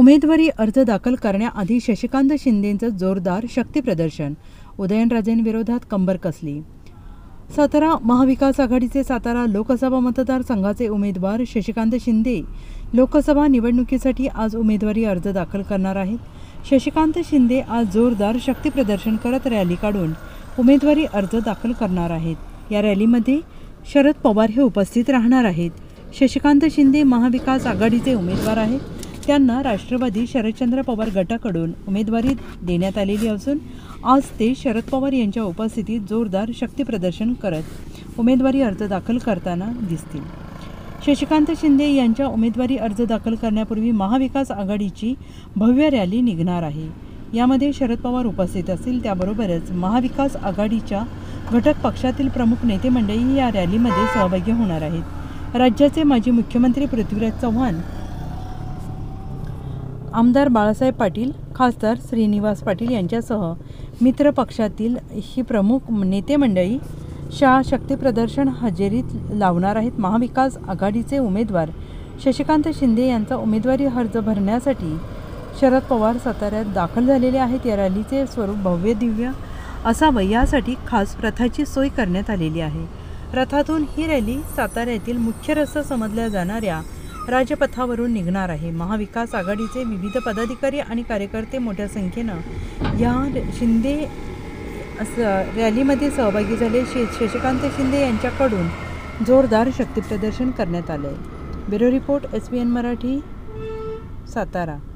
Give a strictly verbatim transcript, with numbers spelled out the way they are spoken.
उमेदवारी अर्ज दाखल करण्याआधी शशिकांत शिंदेंचं जोरदार शक्तीप्रदर्शन, उदयनराजेंविरोधात कंबर कसली। सातारा महाविकास आघाडीचे सातारा लोकसभा मतदारसंघाचे उमेदवार शशिकांत शिंदे लोकसभा निवडणुकीसाठी आज उमेदवारी अर्ज दाखल करणार आहेत। शशिकांत शिंदे आज जोरदार शक्तीप्रदर्शन करत रॅली काढून उमेदवारी अर्ज दाखल करणार आहेत। या रॅलीमध्ये शरद पवार हे उपस्थित राहणार आहेत। शशिकांत शिंदे महाविकास आघाडीचे उमेदवार आहेत। त्यांना राष्ट्रवादी शरदचंद्र पवार गटाकडून उमेदवारी देण्यात आलेली असून आज ते शरद पवार यांच्या उपस्थितीत जोरदार शक्तीप्रदर्शन करत उमेदवारी अर्ज दाखल करताना दिसतील। शशिकांत शिंदे यांच्या उमेदवारी अर्ज दाखल करण्यापूर्वी महाविकास आघाडीची भव्य रॅली निघणार आहे। यामध्ये शरद पवार उपस्थित असतील। त्याबरोबरच महाविकास आघाडीच्या घटक पक्षातील प्रमुख नेते मंडळी या रॅलीमध्ये सहभागी होणार आहेत। राज्याचे माजी मुख्यमंत्री पृथ्वीराज चव्हाण, आमदार बाळासाहेब पाटील, खासदार श्रीनिवास पाटील यांच्यासह मित्र पक्षातील ही प्रमुख नेते मंडळी शा शक्तीप्रदर्शन हजेरीत लावणार आहेत। महाविकास आघाडीचे उमेदवार शशिकांत शिंदे यांचा उमेदवारी अर्ज भरण्यासाठी शरद पवार साताऱ्यात दाखल झालेले आहेत। या रॅलीचे स्वरूप भव्य दिव्य असावं यासाठी खास रथाची सोय करण्यात आलेली आहे। रथातून ही रॅली साताऱ्यातील मुख्य रस्ता समजल्या जाणाऱ्या राजपथावरून निघणार आहे। महाविकास आघाडीचे विविध पदाधिकारी आणि कार्यकर्ते मोठ्या संख्येनं या शिंदे रॅलीमध्ये सहभागी झाले। शशिकांत शिंदे यांच्याकडून जोरदार शक्तीप्रदर्शन करण्यात आले आहे। Bureau report, S B N Marathi, Satara.